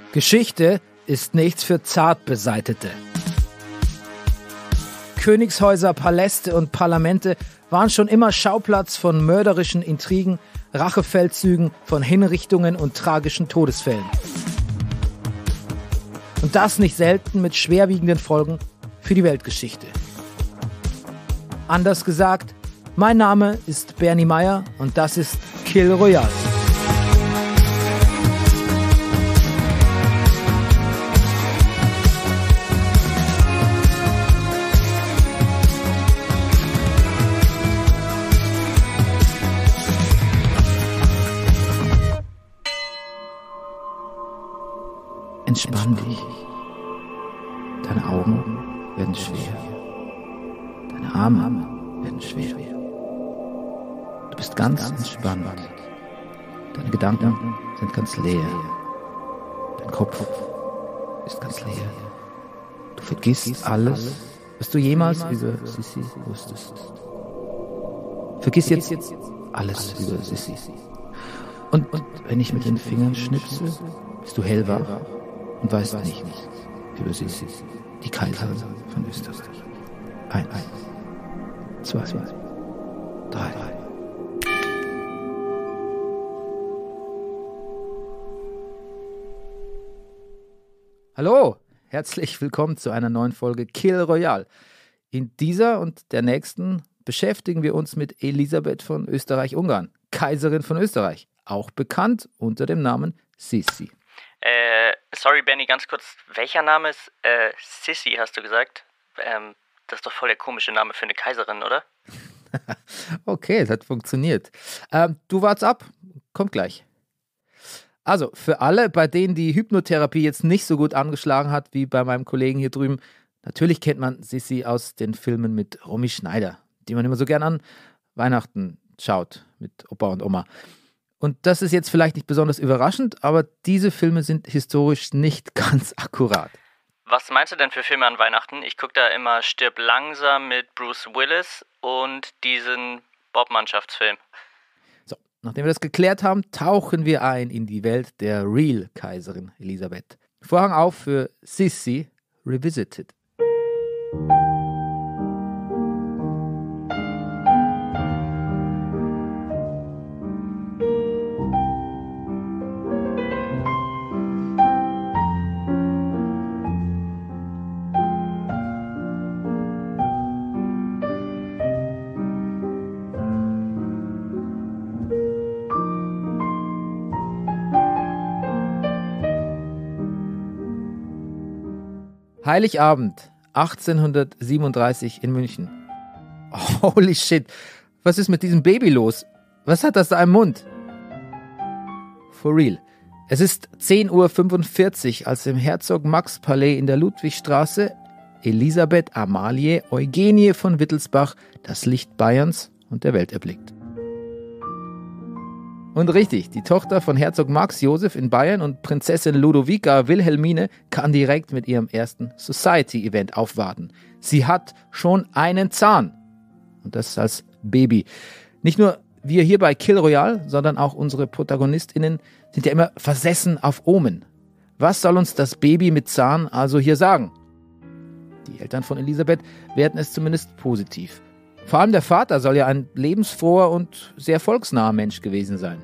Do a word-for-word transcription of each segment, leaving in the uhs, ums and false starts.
Geschichte ist nichts für Zartbeseitete. Königshäuser, Paläste und Parlamente waren schon immer Schauplatz von mörderischen Intrigen, Rachefeldzügen, von Hinrichtungen und tragischen Todesfällen. Und das nicht selten mit schwerwiegenden Folgen für die Weltgeschichte. Anders gesagt, mein Name ist Bernie Meyer und das ist Kill Royale. Entspann dich. Deine Augen werden schwer. Deine Arme werden schwer. Du bist ganz entspannt. Deine Gedanken sind ganz leer. Dein Kopf ist ganz leer. Du vergisst alles, was du jemals über Sissi wusstest. Vergiss jetzt alles über Sissi. Und, und wenn ich mit den Fingern schnipse, bist du hellwach und weißt nichts über Sissi, die Kaiserin von Österreich. Eins, zwei, drei. Hallo, herzlich willkommen zu einer neuen Folge Kill Royale. In dieser und der nächsten beschäftigen wir uns mit Elisabeth von Österreich-Ungarn, Kaiserin von Österreich, auch bekannt unter dem Namen Sissi. Äh, sorry Benny, ganz kurz, welcher Name ist, äh, Sissi, hast du gesagt? Ähm, das ist doch voll der komische Name für eine Kaiserin, oder? Okay, es hat funktioniert. Ähm, du wart's ab, kommt gleich. Also, für alle, bei denen die Hypnotherapie jetzt nicht so gut angeschlagen hat, wie bei meinem Kollegen hier drüben, natürlich kennt man Sissi aus den Filmen mit Romy Schneider, die man immer so gern an Weihnachten schaut, mit Opa und Oma. Und das ist jetzt vielleicht nicht besonders überraschend, aber diese Filme sind historisch nicht ganz akkurat. Was meinst du denn für Filme an Weihnachten? Ich gucke da immer Stirb langsam mit Bruce Willis und diesen Bob-Mannschaftsfilm. So, nachdem wir das geklärt haben, tauchen wir ein in die Welt der Real-Kaiserin Elisabeth. Vorhang auf für Sissi Revisited. Heiligabend, achtzehnhundertsiebenunddreißig in München. Holy shit, was ist mit diesem Baby los? Was hat das da im Mund? For real. Es ist zehn Uhr fünfundvierzig, als im Herzog-Max-Palais in der Ludwigstraße Elisabeth Amalie Eugenie von Wittelsbach das Licht Bayerns und der Welt erblickt. Und richtig, die Tochter von Herzog Max Josef in Bayern und Prinzessin Ludovica Wilhelmine kann direkt mit ihrem ersten Society-Event aufwarten. Sie hat schon einen Zahn. Und das als Baby. Nicht nur wir hier bei Kill Royale, sondern auch unsere ProtagonistInnen sind ja immer versessen auf Omen. Was soll uns das Baby mit Zahn also hier sagen? Die Eltern von Elisabeth werten es zumindest positiv. Vor allem der Vater soll ja ein lebensfroher und sehr volksnaher Mensch gewesen sein.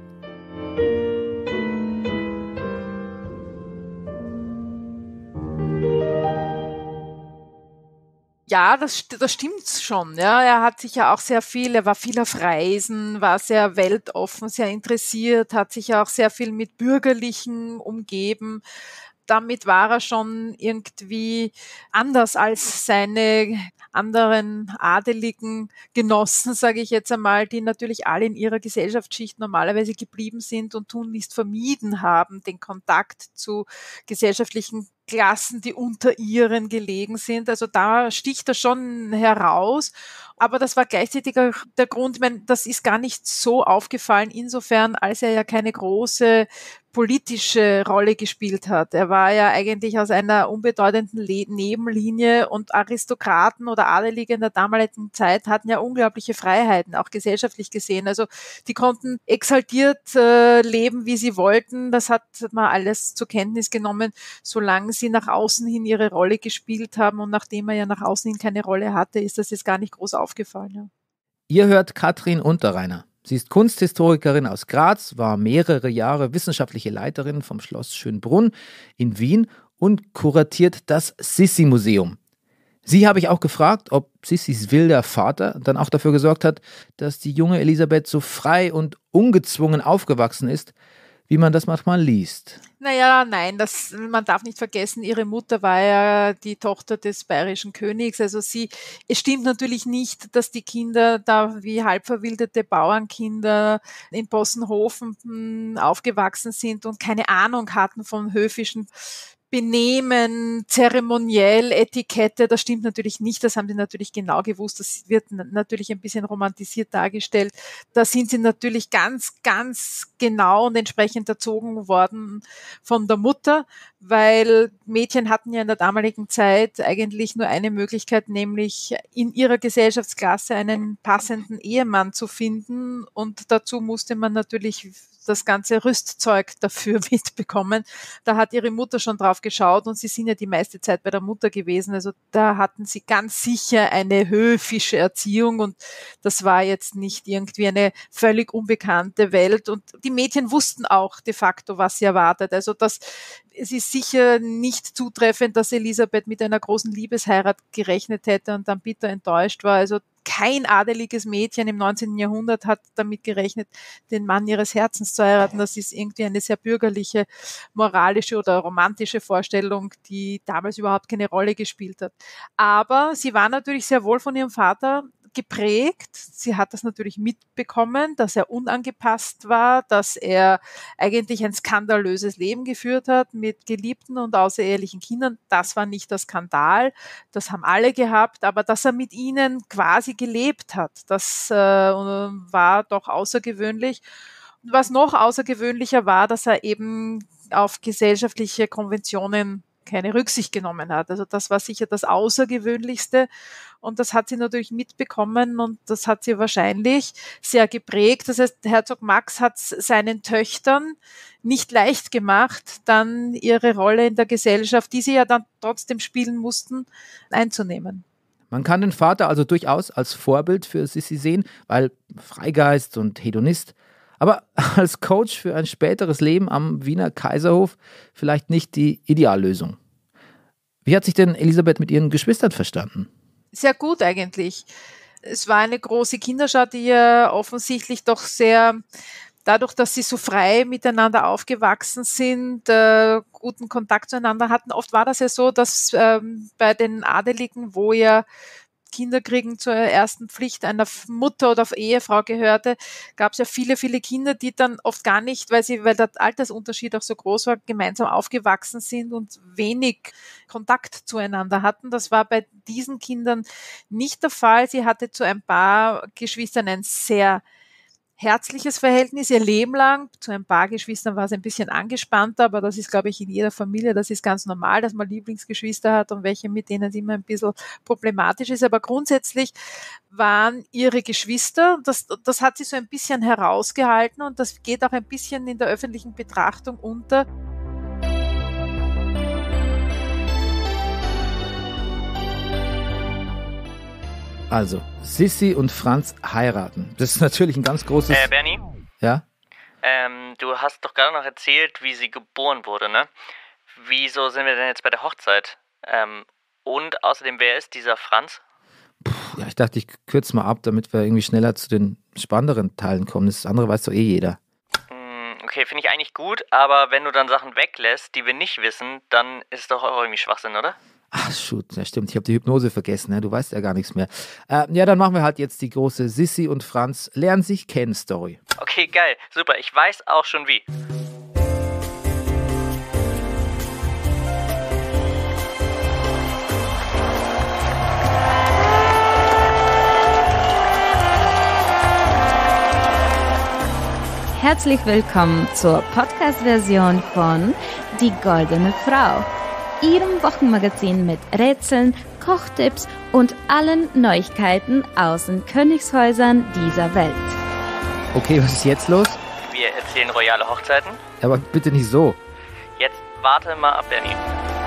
Ja, das, das stimmt schon. Ja, er hat sich ja auch sehr viel, er war viel auf Reisen, war sehr weltoffen, sehr interessiert, hat sich ja auch sehr viel mit Bürgerlichen umgeben. Damit war er schon irgendwie anders als seine anderen adeligen Genossen, sage ich jetzt einmal, die natürlich alle in ihrer Gesellschaftsschicht normalerweise geblieben sind und tunlichst vermieden haben, den Kontakt zu gesellschaftlichen Klassen, die unter ihren gelegen sind. Also da sticht er schon heraus. Aber das war gleichzeitig auch der Grund, ich meine, das ist gar nicht so aufgefallen, insofern, als er ja keine große politische Rolle gespielt hat. Er war ja eigentlich aus einer unbedeutenden Le- Nebenlinie und Aristokraten oder Adelige in der damaligen Zeit hatten ja unglaubliche Freiheiten, auch gesellschaftlich gesehen. Also die konnten exaltiert äh, leben, wie sie wollten. Das hat man alles zur Kenntnis genommen, solange sie nach außen hin ihre Rolle gespielt haben. Und nachdem er ja nach außen hin keine Rolle hatte, ist das jetzt gar nicht groß aufgefallen. Ja. Ihr hört Katrin Unterreiner. Sie ist Kunsthistorikerin aus Graz, war mehrere Jahre wissenschaftliche Leiterin vom Schloss Schönbrunn in Wien und kuratiert das Sissi-Museum. Sie habe ich auch gefragt, ob Sissis wilder Vater dann auch dafür gesorgt hat, dass die junge Elisabeth so frei und ungezwungen aufgewachsen ist, wie man das manchmal liest. Naja, nein, das, man darf nicht vergessen, ihre Mutter war ja die Tochter des bayerischen Königs. Also sie, es stimmt natürlich nicht, dass die Kinder da wie halbverwilderte Bauernkinder in Possenhofen aufgewachsen sind und keine Ahnung hatten vom höfischen Benehmen, zeremoniell, Etikette, das stimmt natürlich nicht, das haben sie natürlich genau gewusst, das wird natürlich ein bisschen romantisiert dargestellt. Da sind sie natürlich ganz, ganz genau und entsprechend erzogen worden von der Mutter, weil Mädchen hatten ja in der damaligen Zeit eigentlich nur eine Möglichkeit, nämlich in ihrer Gesellschaftsklasse einen passenden Ehemann zu finden und dazu musste man natürlich das ganze Rüstzeug dafür mitbekommen. Da hat ihre Mutter schon drauf geschaut und sie sind ja die meiste Zeit bei der Mutter gewesen. Also da hatten sie ganz sicher eine höfische Erziehung und das war jetzt nicht irgendwie eine völlig unbekannte Welt. Und die Mädchen wussten auch de facto, was sie erwartet. Also das, es ist sicher nicht zutreffend, dass Elisabeth mit einer großen Liebesheirat gerechnet hätte und dann bitter enttäuscht war. Also kein adeliges Mädchen im neunzehnten Jahrhundert hat damit gerechnet, den Mann ihres Herzens zu heiraten. Das ist irgendwie eine sehr bürgerliche, moralische oder romantische Vorstellung, die damals überhaupt keine Rolle gespielt hat. Aber sie war natürlich sehr wohl von ihrem Vater geprägt. Sie hat das natürlich mitbekommen, dass er unangepasst war, dass er eigentlich ein skandalöses Leben geführt hat mit geliebten und außerehelichen Kindern. Das war nicht der Skandal, das haben alle gehabt, aber dass er mit ihnen quasi gelebt hat, das äh, war doch außergewöhnlich. Und was noch außergewöhnlicher war, dass er eben auf gesellschaftliche Konventionen keine Rücksicht genommen hat. Also das war sicher das Außergewöhnlichste und das hat sie natürlich mitbekommen und das hat sie wahrscheinlich sehr geprägt. Das heißt, Herzog Max hat seinen Töchtern nicht leicht gemacht, dann ihre Rolle in der Gesellschaft, die sie ja dann trotzdem spielen mussten, einzunehmen. Man kann den Vater also durchaus als Vorbild für Sissi sehen, weil Freigeist und Hedonist, aber als Coach für ein späteres Leben am Wiener Kaiserhof vielleicht nicht die Ideallösung. Wie hat sich denn Elisabeth mit ihren Geschwistern verstanden? Sehr gut eigentlich. Es war eine große Kinderschar, die ja offensichtlich doch sehr, dadurch, dass sie so frei miteinander aufgewachsen sind, äh, guten Kontakt zueinander hatten. Oft war das ja so, dass ähm, bei den Adeligen, wo ja Kinderkriegen zur ersten Pflicht einer Mutter oder Ehefrau gehörte, gab es ja viele, viele Kinder, die dann oft gar nicht, weil sie, weil der Altersunterschied auch so groß war, gemeinsam aufgewachsen sind und wenig Kontakt zueinander hatten. Das war bei diesen Kindern nicht der Fall. Sie hatte zu ein paar Geschwistern ein sehr herzliches Verhältnis, ihr Leben lang. Zu ein paar Geschwistern war es ein bisschen angespannter, aber das ist, glaube ich, in jeder Familie, das ist ganz normal, dass man Lieblingsgeschwister hat und welche, mit denen es immer ein bisschen problematisch ist. Aber grundsätzlich waren ihre Geschwister, das, das hat sie so ein bisschen herausgehalten und das geht auch ein bisschen in der öffentlichen Betrachtung unter. Also, Sissi und Franz heiraten. Das ist natürlich ein ganz großes... Äh, Bernie? Ja? Ähm, du hast doch gerade noch erzählt, wie sie geboren wurde, ne? Wieso sind wir denn jetzt bei der Hochzeit? Ähm, und außerdem, wer ist dieser Franz? Puh, ja, ich dachte, ich kürze mal ab, damit wir irgendwie schneller zu den spannenderen Teilen kommen. Das andere weiß doch eh jeder. Okay, finde ich eigentlich gut, aber wenn du dann Sachen weglässt, die wir nicht wissen, dann ist es doch auch irgendwie Schwachsinn, oder? Ach, shoot, ja stimmt, ich habe die Hypnose vergessen, ne? Du weißt ja gar nichts mehr. Äh, ja, dann machen wir halt jetzt die große Sissi und Franz lernen sich kennen Story. Okay, geil, super, ich weiß auch schon wie. herzlich willkommen zur Podcast-Version von Die Goldene Frau, Ihrem Wochenmagazin mit Rätseln, Kochtipps und allen Neuigkeiten aus den Königshäusern dieser Welt. Okay, was ist jetzt los? Wir erzählen royale Hochzeiten. Aber bitte nicht so. Jetzt warte mal ab, Bernie.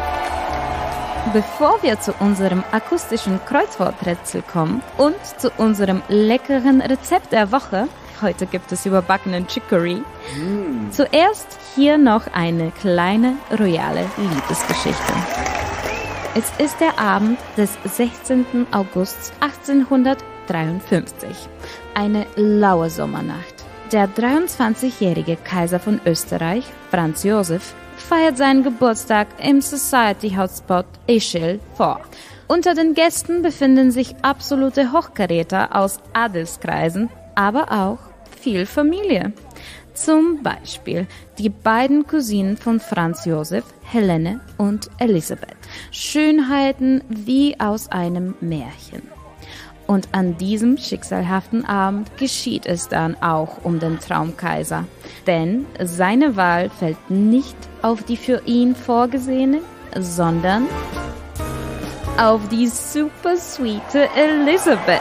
Bevor wir zu unserem akustischen Kreuzworträtsel kommen und zu unserem leckeren Rezept der Woche, heute gibt es überbackenen Chicory, mm. zuerst hier noch eine kleine royale Liebesgeschichte. Es ist der Abend des sechzehnten August achtzehnhundertdreiundfünfzig, eine laue Sommernacht. Der dreiundzwanzigjährige Kaiser von Österreich, Franz Josef, feiert seinen Geburtstag im Society-Hotspot Ischl vor. Unter den Gästen befinden sich absolute Hochkaräter aus Adelskreisen, aber auch viel Familie. Zum Beispiel die beiden Cousinen von Franz Josef, Helene und Elisabeth. Schönheiten wie aus einem Märchen. Und an diesem schicksalhaften Abend geschieht es dann auch um den Traumkaiser. Denn seine Wahl fällt nicht auf die für ihn vorgesehene, sondern auf die super sweete Elisabeth.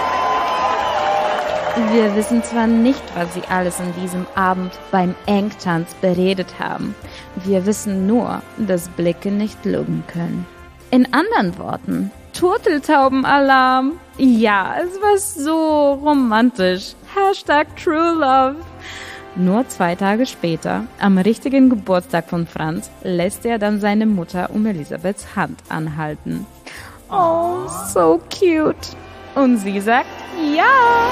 Wir wissen zwar nicht, was sie alles an diesem Abend beim Engtanz beredet haben. Wir wissen nur, dass Blicke nicht lügen können. In anderen Worten, Turteltaubenalarm. Ja, es war so romantisch. Hashtag True Love. Nur zwei Tage später, am richtigen Geburtstag von Franz, lässt er dann seine Mutter um Elisabeths Hand anhalten. Oh, so cute. Und sie sagt, ja.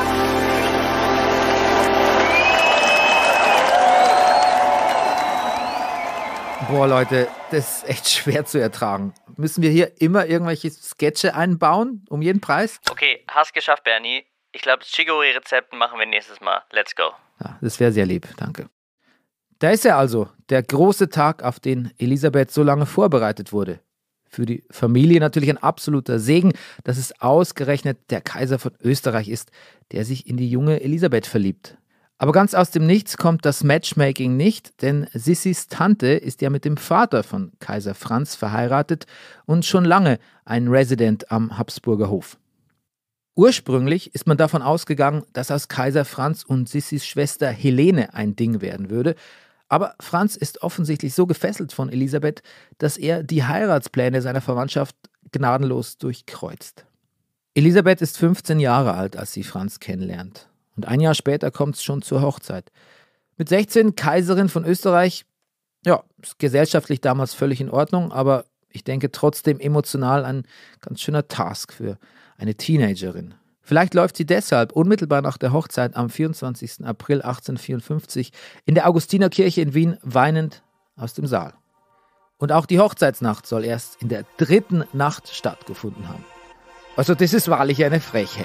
Boah, Leute, das ist echt schwer zu ertragen. Müssen wir hier immer irgendwelche Sketche einbauen, um jeden Preis? Okay, hast geschafft, Bernie. Ich glaube, das Chicory-Rezept machen wir nächstes Mal. Let's go. Ja, das wäre sehr lieb, danke. Da ist er also, der große Tag, auf den Elisabeth so lange vorbereitet wurde. Für die Familie natürlich ein absoluter Segen, dass es ausgerechnet der Kaiser von Österreich ist, der sich in die junge Elisabeth verliebt. Aber ganz aus dem Nichts kommt das Matchmaking nicht, denn Sissis Tante ist ja mit dem Vater von Kaiser Franz verheiratet und schon lange ein Resident am Habsburger Hof. Ursprünglich ist man davon ausgegangen, dass aus Kaiser Franz und Sissis Schwester Helene ein Ding werden würde, aber Franz ist offensichtlich so gefesselt von Elisabeth, dass er die Heiratspläne seiner Verwandtschaft gnadenlos durchkreuzt. Elisabeth ist fünfzehn Jahre alt, als sie Franz kennenlernt. Und ein Jahr später kommt es schon zur Hochzeit. Mit sechzehn Kaiserin von Österreich, ja, ist gesellschaftlich damals völlig in Ordnung, aber ich denke trotzdem emotional ein ganz schöner Task für eine Teenagerin. Vielleicht läuft sie deshalb unmittelbar nach der Hochzeit am vierundzwanzigsten April achtzehnhundertvierundfünfzig in der Augustinerkirche in Wien weinend aus dem Saal. Und auch die Hochzeitsnacht soll erst in der dritten Nacht stattgefunden haben. Also das ist wahrlich eine Frechheit.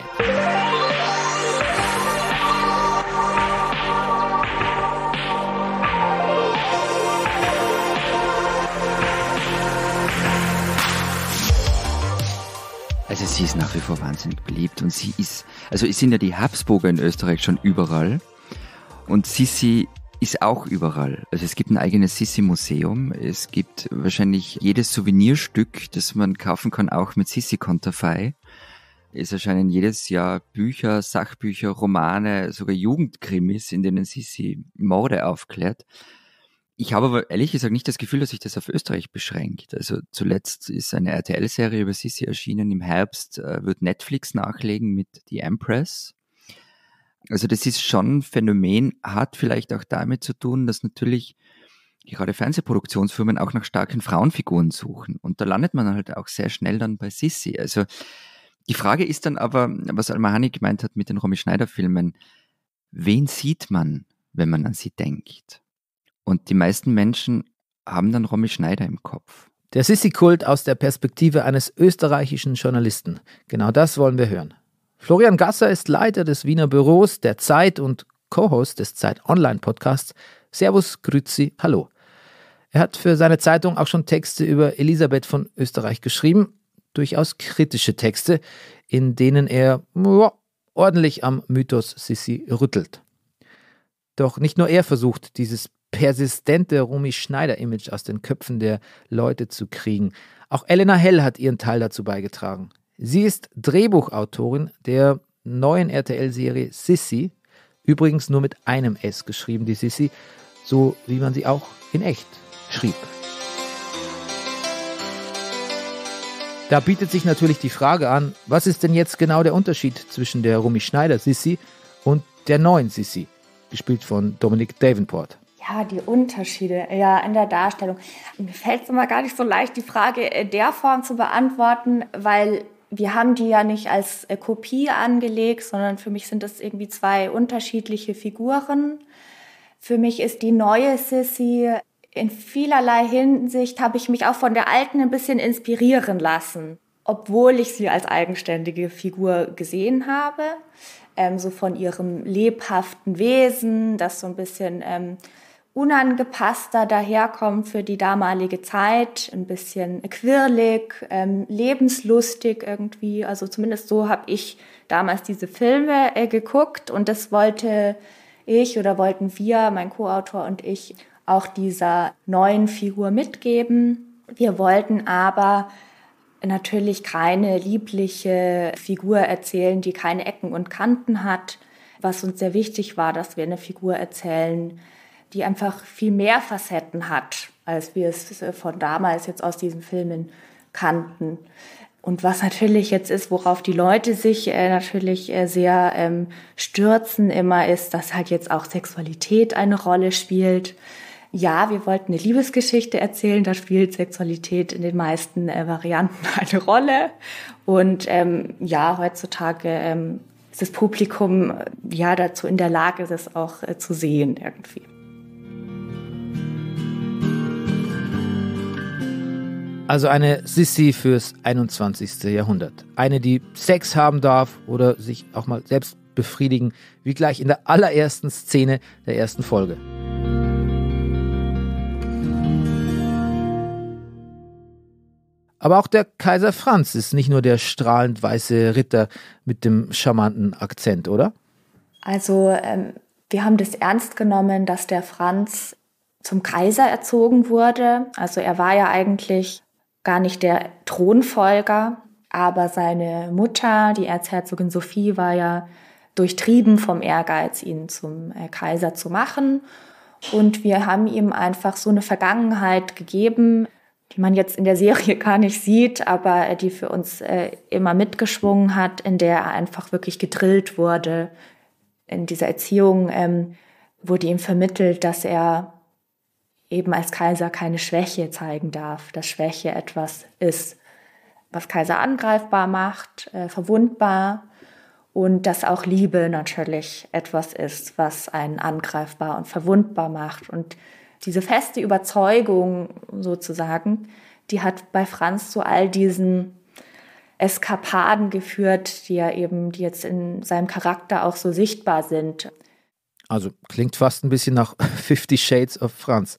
Also sie ist nach wie vor wahnsinnig beliebt und sie ist, also es sind ja die Habsburger in Österreich schon überall und Sissi ist auch überall. Also es gibt ein eigenes Sissi-Museum, es gibt wahrscheinlich jedes Souvenirstück, das man kaufen kann, auch mit Sissi-Konterfei. Es erscheinen jedes Jahr Bücher, Sachbücher, Romane, sogar Jugendkrimis, in denen Sissi Morde aufklärt. Ich habe aber ehrlich gesagt nicht das Gefühl, dass sich das auf Österreich beschränkt. Also zuletzt ist eine R T L-Serie über Sissi erschienen. Im Herbst äh, wird Netflix nachlegen mit The Empress. Also das ist schon ein Phänomen, hat vielleicht auch damit zu tun, dass natürlich gerade Fernsehproduktionsfirmen auch nach starken Frauenfiguren suchen. Und da landet man halt auch sehr schnell dann bei Sissi. Also die Frage ist dann aber, was Al-Mahani gemeint hat mit den Romy-Schneider-Filmen, wen sieht man, wenn man an sie denkt? Und die meisten Menschen haben dann Romy Schneider im Kopf. Der Sissi-Kult aus der Perspektive eines österreichischen Journalisten. Genau das wollen wir hören. Florian Gasser ist Leiter des Wiener Büros der Zeit und Co-Host des Zeit-Online-Podcasts. Servus, grüezi, hallo. Er hat für seine Zeitung auch schon Texte über Elisabeth von Österreich geschrieben. Durchaus kritische Texte, in denen er ja, ordentlich am Mythos Sissi rüttelt. Doch nicht nur er versucht, dieses persistente Romy Schneider-Image aus den Köpfen der Leute zu kriegen. Auch Elena Hell hat ihren Teil dazu beigetragen. Sie ist Drehbuchautorin der neuen R T L-Serie Sissi, übrigens nur mit einem S geschrieben, die Sissi, so wie man sie auch in echt schrieb. Da bietet sich natürlich die Frage an, was ist denn jetzt genau der Unterschied zwischen der Romy Schneider Sissi und der neuen Sissi, gespielt von Dominique Davenport? Ja, die Unterschiede ja, in der Darstellung. Mir fällt es immer gar nicht so leicht, die Frage in der Form zu beantworten, weil wir haben die ja nicht als Kopie angelegt, sondern für mich sind das irgendwie zwei unterschiedliche Figuren. Für mich ist die neue Sissi, in vielerlei Hinsicht habe ich mich auch von der alten ein bisschen inspirieren lassen, obwohl ich sie als eigenständige Figur gesehen habe. Ähm, so von ihrem lebhaften Wesen, das so ein bisschen ähm, unangepasster daherkommt für die damalige Zeit, ein bisschen quirlig, ähm, lebenslustig irgendwie. Also zumindest so habe ich damals diese Filme äh, geguckt und das wollte ich oder wollten wir, mein Co-Autor und ich, auch dieser neuen Figur mitgeben. Wir wollten aber natürlich keine liebliche Figur erzählen, die keine Ecken und Kanten hat. Was uns sehr wichtig war, dass wir eine Figur erzählen, die einfach viel mehr Facetten hat, als wir es von damals jetzt aus diesen Filmen kannten. Und was natürlich jetzt ist, worauf die Leute sich äh, natürlich äh, sehr ähm, stürzen immer, ist, dass halt jetzt auch Sexualität eine Rolle spielt. Ja, wir wollten eine Liebesgeschichte erzählen, da spielt Sexualität in den meisten äh, Varianten eine Rolle. Und ähm, ja, heutzutage ähm, ist das Publikum äh, ja dazu in der Lage, das auch äh, zu sehen irgendwie. Also eine Sissi fürs einundzwanzigste Jahrhundert. Eine, die Sex haben darf oder sich auch mal selbst befriedigen, wie gleich in der allerersten Szene der ersten Folge. Aber auch der Kaiser Franz ist nicht nur der strahlend weiße Ritter mit dem charmanten Akzent, oder? Also ähm, wir haben das ernst genommen, dass der Franz zum Kaiser erzogen wurde. Also er war ja eigentlich gar nicht der Thronfolger, aber seine Mutter, die Erzherzogin Sophie, war ja durchtrieben vom Ehrgeiz, ihn zum äh, Kaiser zu machen. Und wir haben ihm einfach so eine Vergangenheit gegeben, die man jetzt in der Serie gar nicht sieht, aber die für uns äh, immer mitgeschwungen hat, in der er einfach wirklich gedrillt wurde. In dieser Erziehung ähm, wurde ihm vermittelt, dass er eben als Kaiser keine Schwäche zeigen darf, dass Schwäche etwas ist, was Kaiser angreifbar macht, äh, verwundbar, und dass auch Liebe natürlich etwas ist, was einen angreifbar und verwundbar macht. Und diese feste Überzeugung sozusagen, die hat bei Franz zu all diesen Eskapaden geführt, die ja eben, die jetzt in seinem Charakter auch so sichtbar sind. Also klingt fast ein bisschen nach Fifty Shades of Franz.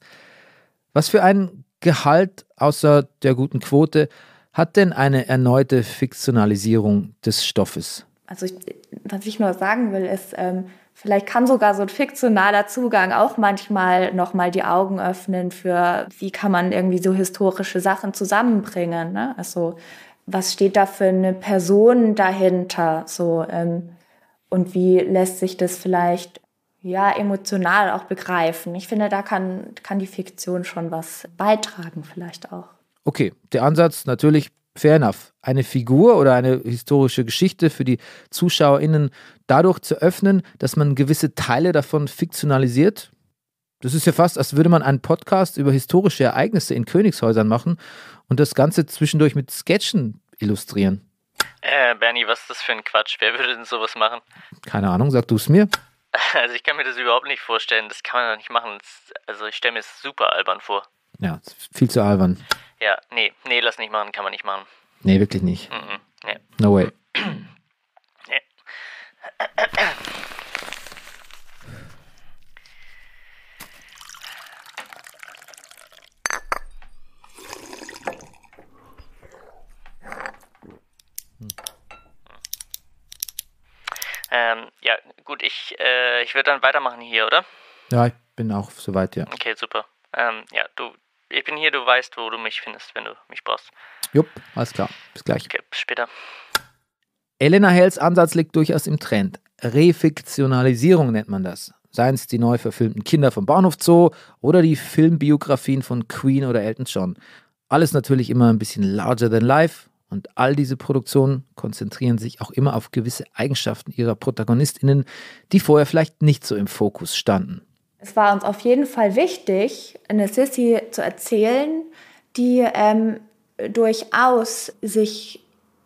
Was für ein Gehalt außer der guten Quote hat denn eine erneute Fiktionalisierung des Stoffes? Also ich, was ich nur sagen will, ist, ähm, vielleicht kann sogar so ein fiktionaler Zugang auch manchmal nochmal die Augen öffnen für, wie kann man irgendwie so historische Sachen zusammenbringen, ne? Also was steht da für eine Person dahinter, so, ähm, und wie lässt sich das vielleicht ja emotional auch begreifen. Ich finde, da kann, kann die Fiktion schon was beitragen vielleicht auch. Okay, der Ansatz natürlich fair enough. Eine Figur oder eine historische Geschichte für die ZuschauerInnen dadurch zu öffnen, dass man gewisse Teile davon fiktionalisiert. Das ist ja fast, als würde man einen Podcast über historische Ereignisse in Königshäusern machen und das Ganze zwischendurch mit Sketchen illustrieren. Äh, Bernie, was ist das für ein Quatsch? Wer würde denn sowas machen? Keine Ahnung, sag du es mir. Also ich kann mir das überhaupt nicht vorstellen. Das kann man doch nicht machen. Das, also ich stelle mir es super albern vor. Ja, viel zu albern. Ja, nee, nee, lass nicht machen, kann man nicht machen. Nee, wirklich nicht. Mhm, nee. No way. Nee. Ähm, ja, gut, ich, äh, ich würde dann weitermachen hier, oder? Ja, ich bin auch soweit, ja. Okay, super. Ähm, ja, du, ich bin hier, du weißt, wo du mich findest, wenn du mich brauchst. Jupp, alles klar. Bis gleich. Okay, bis später. Elena Hells Ansatz liegt durchaus im Trend. Refiktionalisierung nennt man das. Seien es die neu verfilmten Kinder vom Bahnhof Zoo oder die Filmbiografien von Queen oder Elton John. Alles natürlich immer ein bisschen larger than life und all diese Produktionen konzentrieren sich auch immer auf gewisse Eigenschaften ihrer ProtagonistInnen, die vorher vielleicht nicht so im Fokus standen. Es war uns auf jeden Fall wichtig, eine Sissi zu erzählen, die ähm, durchaus sich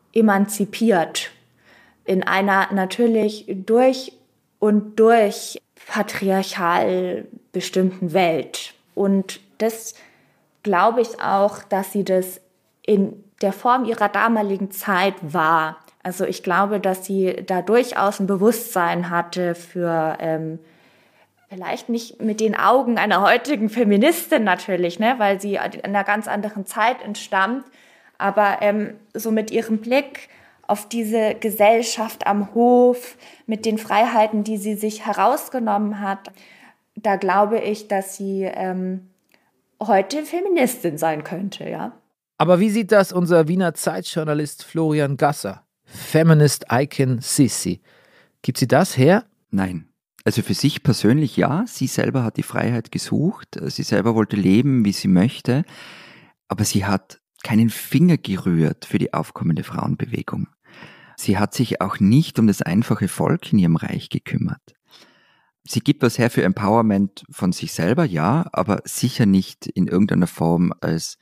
emanzipiert in einer natürlich durch und durch patriarchal bestimmten Welt. Und das glaube ich auch, dass sie das in der Form ihrer damaligen Zeit war. Also ich glaube, dass sie da durchaus ein Bewusstsein hatte für ähm, vielleicht nicht mit den Augen einer heutigen Feministin natürlich, ne, weil sie in einer ganz anderen Zeit entstammt, aber ähm, so mit ihrem Blick auf diese Gesellschaft am Hof, mit den Freiheiten, die sie sich herausgenommen hat, da glaube ich, dass sie ähm, heute Feministin sein könnte, ja. Aber wie sieht das unser Wiener Zeitjournalist Florian Gasser? Feminist Icon Sissi. Gibt sie das her? Nein. Also für sich persönlich ja. Sie selber hat die Freiheit gesucht. Sie selber wollte leben, wie sie möchte. Aber sie hat keinen Finger gerührt für die aufkommende Frauenbewegung. Sie hat sich auch nicht um das einfache Volk in ihrem Reich gekümmert. Sie gibt was her für Empowerment von sich selber, ja, aber sicher nicht in irgendeiner Form als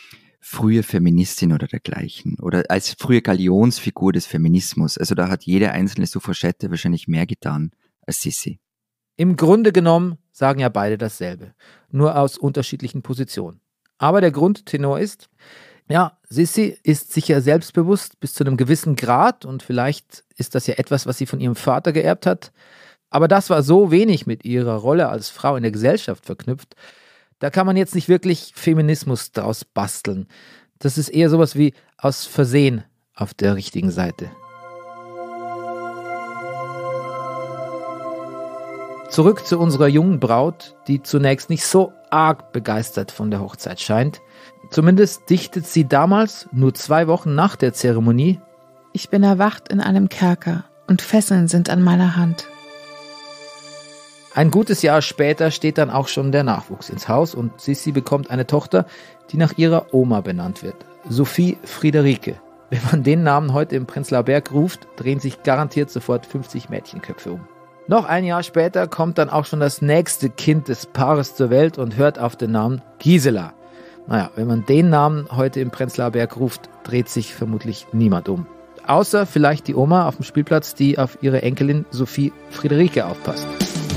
frühe Feministin oder dergleichen oder als frühe Galionsfigur des Feminismus. Also da hat jede einzelne Suffragette wahrscheinlich mehr getan als Sissi. Im Grunde genommen sagen ja beide dasselbe, nur aus unterschiedlichen Positionen. Aber der Grundtenor ist, ja, Sissi ist sicher selbstbewusst bis zu einem gewissen Grad und vielleicht ist das ja etwas, was sie von ihrem Vater geerbt hat. Aber das war so wenig mit ihrer Rolle als Frau in der Gesellschaft verknüpft, da kann man jetzt nicht wirklich Feminismus draus basteln. Das ist eher sowas wie aus Versehen auf der richtigen Seite. Zurück zu unserer jungen Braut, die zunächst nicht so arg begeistert von der Hochzeit scheint. Zumindest dichtet sie damals, nur zwei Wochen nach der Zeremonie: Ich bin erwacht in einem Kerker und Fesseln sind an meiner Hand. Ein gutes Jahr später steht dann auch schon der Nachwuchs ins Haus und Sissi bekommt eine Tochter, die nach ihrer Oma benannt wird. Sophie Friederike. Wenn man den Namen heute im Prenzlauer Berg ruft, drehen sich garantiert sofort fünfzig Mädchenköpfe um. Noch ein Jahr später kommt dann auch schon das nächste Kind des Paares zur Welt und hört auf den Namen Gisela. Naja, wenn man den Namen heute im Prenzlauer Berg ruft, dreht sich vermutlich niemand um. Außer vielleicht die Oma auf dem Spielplatz, die auf ihre Enkelin Sophie Friederike aufpasst.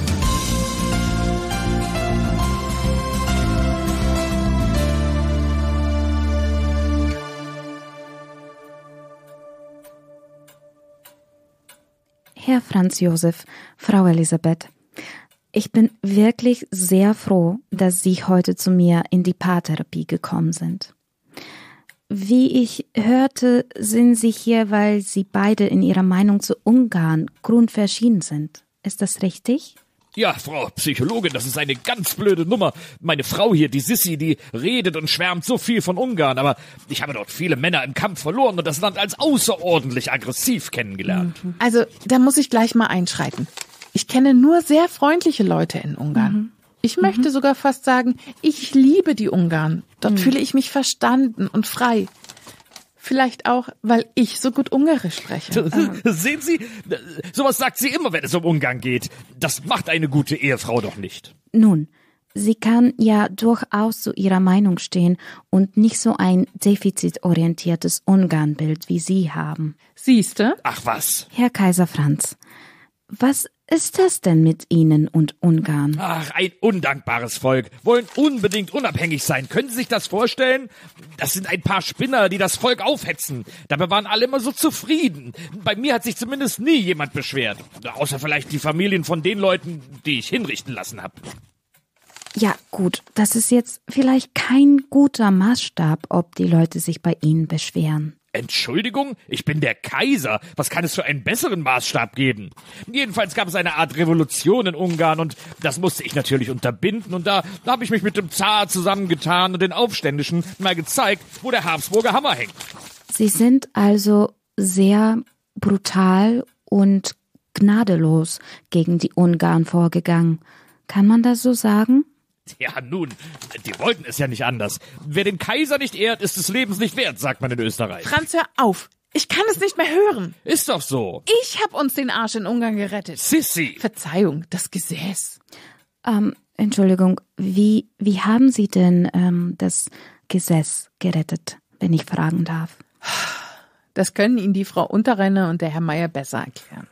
Herr Franz Josef, Frau Elisabeth, ich bin wirklich sehr froh, dass Sie heute zu mir in die Paartherapie gekommen sind. Wie ich hörte, sind Sie hier, weil Sie beide in Ihrer Meinung zu Ungarn grundverschieden sind. Ist das richtig? Ja, Frau Psychologin, das ist eine ganz blöde Nummer. Meine Frau hier, die Sissi, die redet und schwärmt so viel von Ungarn, aber ich habe dort viele Männer im Kampf verloren und das Land als außerordentlich aggressiv kennengelernt. Also, da muss ich gleich mal einschreiten. Ich kenne nur sehr freundliche Leute in Ungarn. Mhm. Ich möchte mhm. sogar fast sagen, ich liebe die Ungarn. Dort mhm. fühle ich mich verstanden und frei. Vielleicht auch, weil ich so gut Ungarisch spreche. Sehen Sie, sowas sagt sie immer, wenn es um Ungarn geht. Das macht eine gute Ehefrau doch nicht. Nun, sie kann ja durchaus zu ihrer Meinung stehen und nicht so ein defizitorientiertes Ungarnbild wie Sie haben. Siehste? Ach was. Herr Kaiser Franz, was ist das denn mit Ihnen und Ungarn? Ach, ein undankbares Volk. Wollen unbedingt unabhängig sein. Können Sie sich das vorstellen? Das sind ein paar Spinner, die das Volk aufhetzen. Dabei waren alle immer so zufrieden. Bei mir hat sich zumindest nie jemand beschwert. Außer vielleicht die Familien von den Leuten, die ich hinrichten lassen habe. Ja, gut, das ist jetzt vielleicht kein guter Maßstab, ob die Leute sich bei Ihnen beschweren. Entschuldigung, ich bin der Kaiser. Was kann es für einen besseren Maßstab geben? Jedenfalls gab es eine Art Revolution in Ungarn und das musste ich natürlich unterbinden und da, da habe ich mich mit dem Zar zusammengetan und den Aufständischen mal gezeigt, wo der Habsburger Hammer hängt. Sie sind also sehr brutal und gnadenlos gegen die Ungarn vorgegangen. Kann man das so sagen? Ja, nun, die wollten es ja nicht anders. Wer den Kaiser nicht ehrt, ist des Lebens nicht wert, sagt man in Österreich. Franz, hör auf. Ich kann es nicht mehr hören. Ist doch so. Ich hab uns den Arsch in Ungarn gerettet. Sissi. Verzeihung, das Gesäß. Ähm, Entschuldigung, wie, wie haben Sie denn ähm, das Gesäß gerettet, wenn ich fragen darf? Das können Ihnen die Frau Unterrenner und der Herr Meier besser erklären.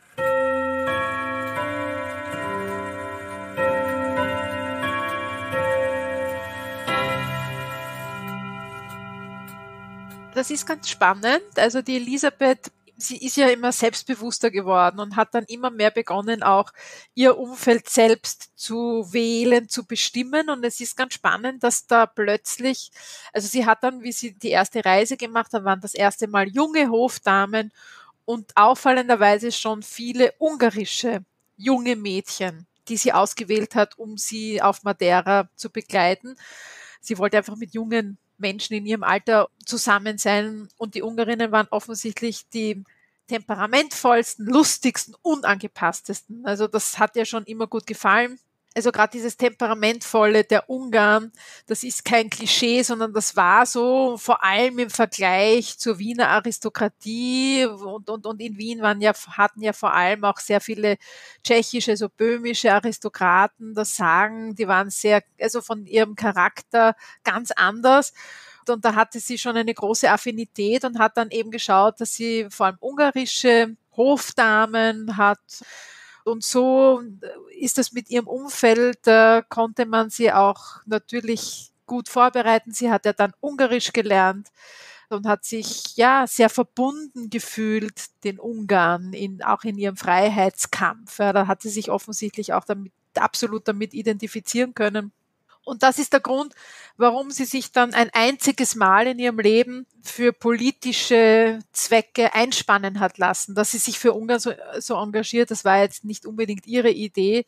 Das ist ganz spannend. Also die Elisabeth, sie ist ja immer selbstbewusster geworden und hat dann immer mehr begonnen, auch ihr Umfeld selbst zu wählen, zu bestimmen. Und es ist ganz spannend, dass da plötzlich, also sie hat dann, wie sie die erste Reise gemacht hat, waren das erste Mal junge Hofdamen und auffallenderweise schon viele ungarische junge Mädchen, die sie ausgewählt hat, um sie auf Madeira zu begleiten. Sie wollte einfach mit jungen Menschen in ihrem Alter zusammen sein und die Ungarinnen waren offensichtlich die temperamentvollsten, lustigsten, unangepasstesten. Also das hat ihr schon immer gut gefallen. Also gerade dieses Temperamentvolle der Ungarn, das ist kein Klischee, sondern das war so, vor allem im Vergleich zur Wiener Aristokratie und, und, und in Wien waren ja, hatten ja vor allem auch sehr viele tschechische, so böhmische Aristokraten das Sagen, die waren sehr, also von ihrem Charakter ganz anders. Und da hatte sie schon eine große Affinität und hat dann eben geschaut, dass sie vor allem ungarische Hofdamen hat. Und so ist das mit ihrem Umfeld, da konnte man sie auch natürlich gut vorbereiten. Sie hat ja dann Ungarisch gelernt und hat sich ja sehr verbunden gefühlt den Ungarn, in, auch in ihrem Freiheitskampf. Ja, da hat sie sich offensichtlich auch damit, absolut damit identifizieren können. Und das ist der Grund, warum sie sich dann ein einziges Mal in ihrem Leben für politische Zwecke einspannen hat lassen, dass sie sich für Ungarn so, so engagiert. Das war jetzt nicht unbedingt ihre Idee,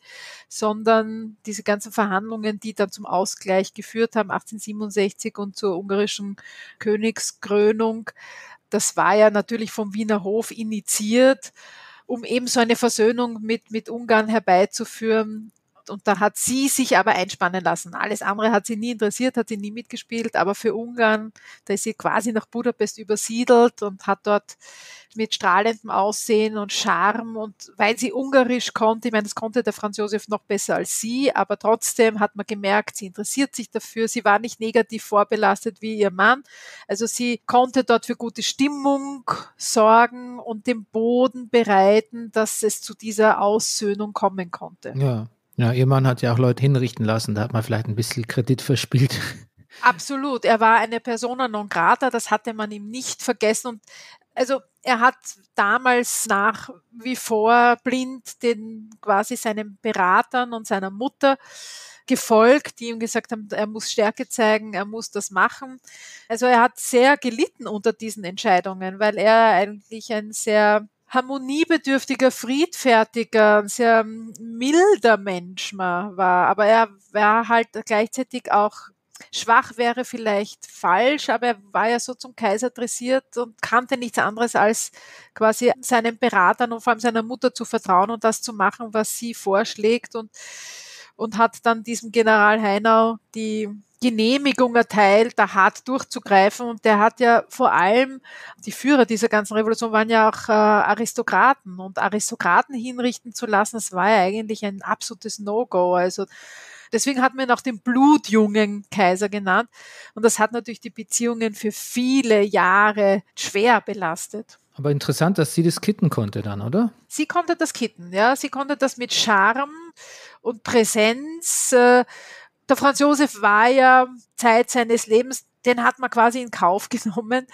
sondern diese ganzen Verhandlungen, die dann zum Ausgleich geführt haben, achtzehnhundertsiebenundsechzig und zur ungarischen Königskrönung. Das war ja natürlich vom Wiener Hof initiiert, um eben so eine Versöhnung mit, mit Ungarn herbeizuführen. Und da hat sie sich aber einspannen lassen. Alles andere hat sie nie interessiert, hat sie nie mitgespielt, aber für Ungarn, da ist sie quasi nach Budapest übersiedelt und hat dort mit strahlendem Aussehen und Charme und weil sie Ungarisch konnte, ich meine, das konnte der Franz Josef noch besser als sie, aber trotzdem hat man gemerkt, sie interessiert sich dafür, sie war nicht negativ vorbelastet wie ihr Mann, also sie konnte dort für gute Stimmung sorgen und den Boden bereiten, dass es zu dieser Aussöhnung kommen konnte. Ja. Ja, ihr Mann hat ja auch Leute hinrichten lassen, da hat man vielleicht ein bisschen Kredit verspielt. Absolut, er war eine Persona non grata, das hatte man ihm nicht vergessen und also er hat damals nach wie vor blind den quasi seinen Beratern und seiner Mutter gefolgt, die ihm gesagt haben, er muss Stärke zeigen, er muss das machen. Also er hat sehr gelitten unter diesen Entscheidungen, weil er eigentlich ein sehr harmoniebedürftiger, friedfertiger, sehr milder Mensch war, aber er war halt gleichzeitig auch schwach, wäre vielleicht falsch, aber er war ja so zum Kaiser dressiert und kannte nichts anderes als quasi seinen Beratern und vor allem seiner Mutter zu vertrauen und das zu machen, was sie vorschlägt und, und hat dann diesem General Haynau die Genehmigung erteilt, da hart durchzugreifen und der hat ja vor allem, die Führer dieser ganzen Revolution waren ja auch äh, Aristokraten und Aristokraten hinrichten zu lassen, das war ja eigentlich ein absolutes No-Go, also deswegen hat man ihn auch den blutjungen Kaiser genannt und das hat natürlich die Beziehungen für viele Jahre schwer belastet. Aber interessant, dass sie das kitten konnte dann, oder? Sie konnte das kitten, ja, sie konnte das mit Charme und Präsenz. äh, Der Franz Josef war ja Zeit seines Lebens, den hat man quasi in Kauf genommen.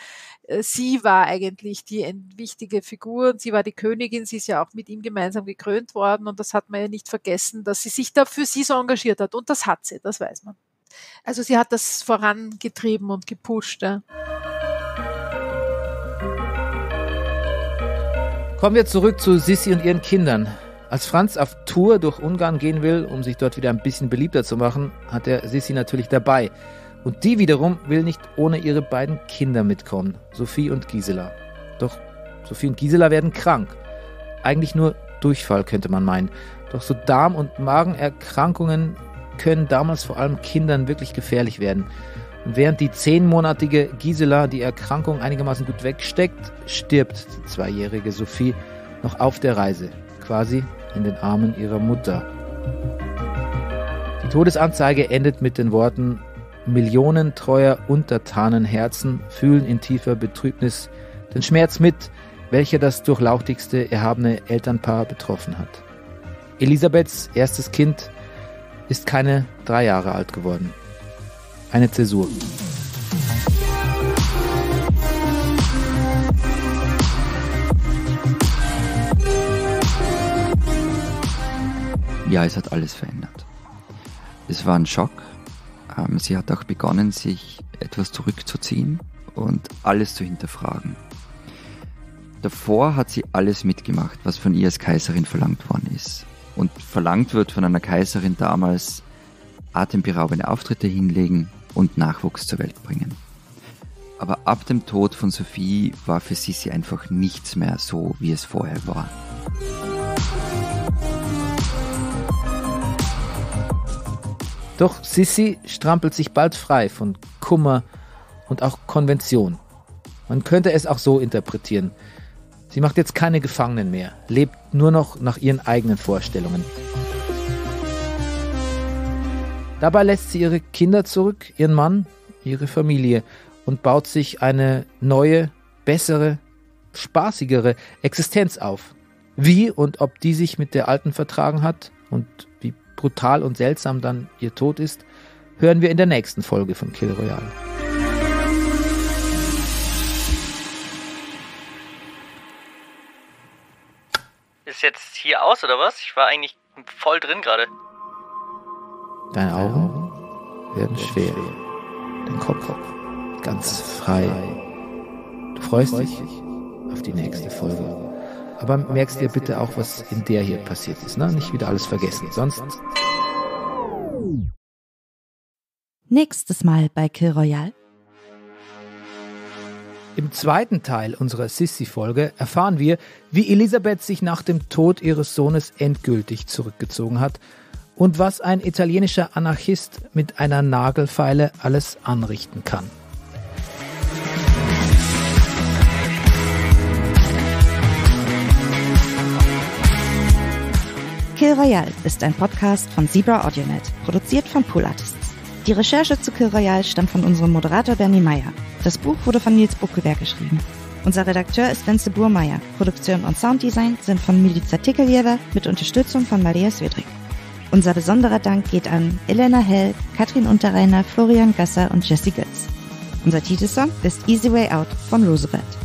Sie war eigentlich die wichtige Figur und sie war die Königin, sie ist ja auch mit ihm gemeinsam gekrönt worden und das hat man ja nicht vergessen, dass sie sich da für sie so engagiert hat und das hat sie, das weiß man. Also sie hat das vorangetrieben und gepusht. Ja. Kommen wir zurück zu Sissi und ihren Kindern. Als Franz auf Tour durch Ungarn gehen will, um sich dort wieder ein bisschen beliebter zu machen, hat er Sissi natürlich dabei. Und die wiederum will nicht ohne ihre beiden Kinder mitkommen, Sophie und Gisela. Doch Sophie und Gisela werden krank. Eigentlich nur Durchfall, könnte man meinen. Doch so Darm- und Magenerkrankungen können damals vor allem Kindern wirklich gefährlich werden. Und während die zehnmonatige Gisela die Erkrankung einigermaßen gut wegsteckt, stirbt die zweijährige Sophie noch auf der Reise, quasi in den Armen ihrer Mutter. Die Todesanzeige endet mit den Worten: Millionen treuer Untertanenherzen fühlen in tiefer Betrübnis den Schmerz mit, welcher das durchlauchtigste erhabene Elternpaar betroffen hat. Elisabeths erstes Kind ist keine drei Jahre alt geworden. Eine Zäsur. Ja, es hat alles verändert. Es war ein Schock. Sie hat auch begonnen, sich etwas zurückzuziehen und alles zu hinterfragen. Davor hat sie alles mitgemacht, was von ihr als Kaiserin verlangt worden ist. Und verlangt wird von einer Kaiserin damals: atemberaubende Auftritte hinlegen und Nachwuchs zur Welt bringen. Aber ab dem Tod von Sophie war für Sissi einfach nichts mehr so, wie es vorher war. Doch Sissi strampelt sich bald frei von Kummer und auch Konvention. Man könnte es auch so interpretieren. Sie macht jetzt keine Gefangenen mehr, lebt nur noch nach ihren eigenen Vorstellungen. Dabei lässt sie ihre Kinder zurück, ihren Mann, ihre Familie und baut sich eine neue, bessere, spaßigere Existenz auf. Wie und ob die sich mit der alten vertragen hat und wie brutal und seltsam dann ihr Tod ist, hören wir in der nächsten Folge von Kill Royale. Ist jetzt hier aus, oder was? Ich war eigentlich voll drin gerade. Deine Augen werden schwer, dein Kopf ganz frei. Du freust dich auf die nächste Folge. Aber merkst dir bitte auch, was in der hier passiert ist, ne? Nicht wieder alles vergessen, sonst... Nächstes Mal bei Kill Royale. Im zweiten Teil unserer Sissi-Folge erfahren wir, wie Elisabeth sich nach dem Tod ihres Sohnes endgültig zurückgezogen hat und was ein italienischer Anarchist mit einer Nagelfeile alles anrichten kann. Kill Royale ist ein Podcast von Zebra AudioNet, produziert von Pool Artists. Die Recherche zu Kill Royale stammt von unserem Moderator Bernie Meyer. Das Buch wurde von Nils Buckelberg geschrieben. Unser Redakteur ist Wenzel Burmeier. Produktion und Sounddesign sind von Milica Tickeljeva mit Unterstützung von Maria Swedrik. Unser besonderer Dank geht an Elena Hell, Katrin Unterreiner, Florian Gasser und Jessie Götz. Unser Titelsong ist Easy Way Out von Roosevelt.